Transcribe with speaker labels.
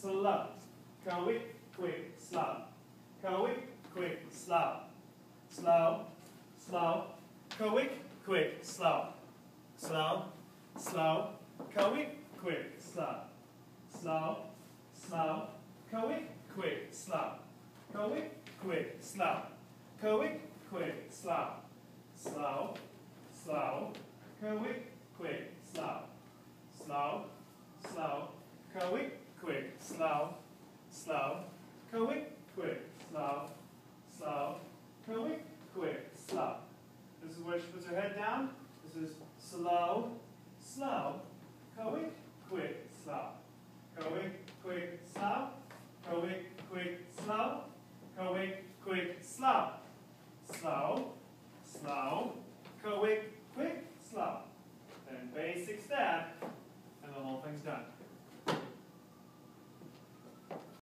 Speaker 1: slow. Quick, quick, slow. Quick, quick, slow. Slow, slow. Quick, quick, slow. Slow, slow. Quick, quick, slow. Slow, slow. Quick, quick, slow. Quick, quick, slow. Quick, quick, slow. Slow, slow. Quick, quick, slow. Slow, slow. Quick, quick, slow. Slow. Quick, quick, slow. Slow. Quick, quick, slow. This is where she puts her head down. This is slow, slow. Quick, quick, slow. Quick, quick, slow. Quick, quick, slow. Quick, quick, slow. Slow, slow. Quick, quick, slow. Then basic step, and the whole thing's done.